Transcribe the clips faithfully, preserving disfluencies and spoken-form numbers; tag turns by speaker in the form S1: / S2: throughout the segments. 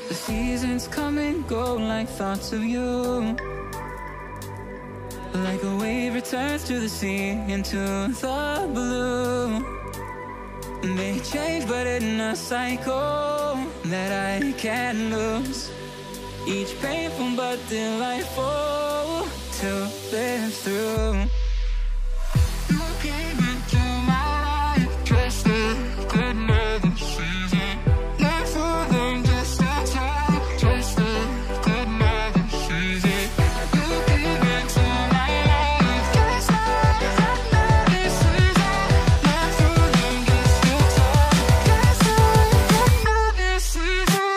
S1: The seasons come and go like thoughts of you. Like a wave returns to the sea, into the blue. They change but in a cycle that I can't lose. Each painful but delightful to live through. You came into my life just like another season. Not for them, just a time, just like another season. You came into my life just like another season. Not for them, just a time, just like another season.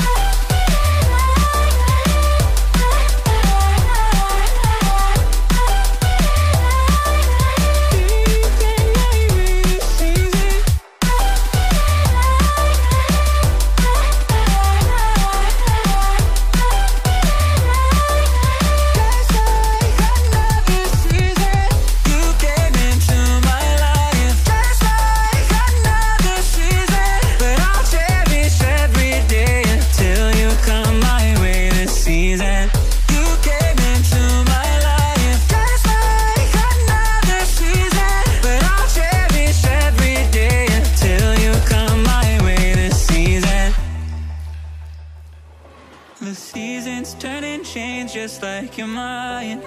S1: The seasons turn and change just like your mind.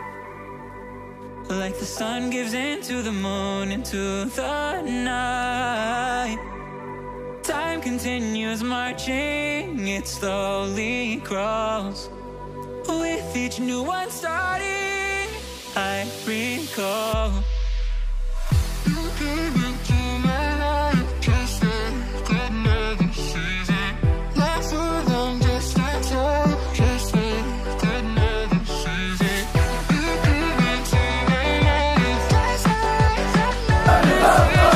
S1: Like the sun gives into the moon, into the night. Time continues marching, it slowly crawls. With each new one starting, I recall. You came into my life just like another season. Not for long, just a time, just like another season. You came into my life just like another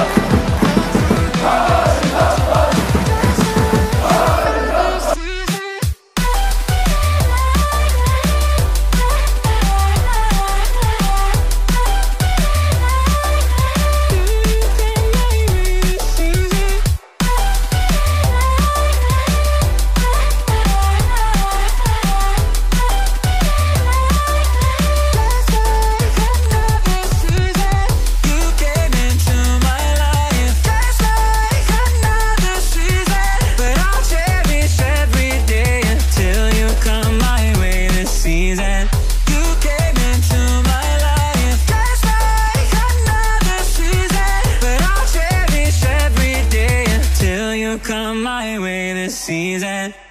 S1: come my way this season.